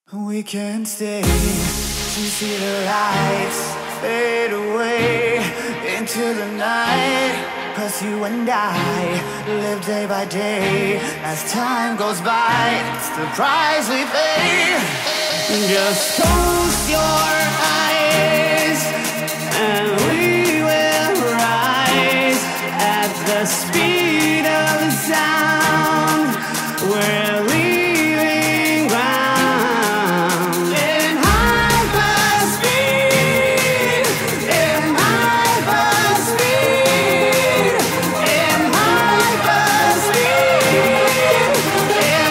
We can stay to see the lights fade away into the night. 'Cause you and I live day by day. As time goes by, it's the price we pay. Just close your eyes and we will rise at the speed of sound. We're leaving ground in hyperspeed, in hyperspeed, in hyperspeed, in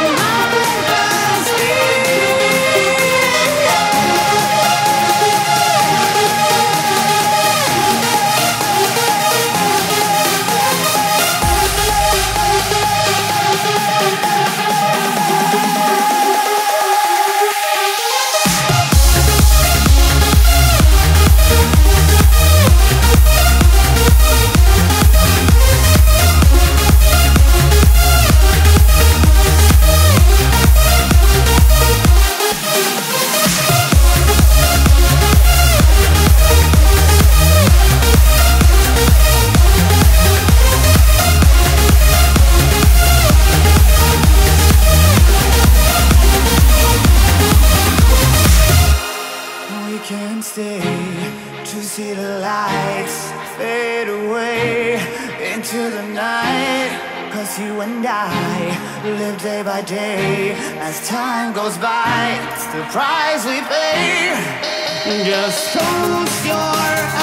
can stay to see the lights fade away into the night. 'Cause you and I live day by day. As time goes by, it's the price we pay. Just close your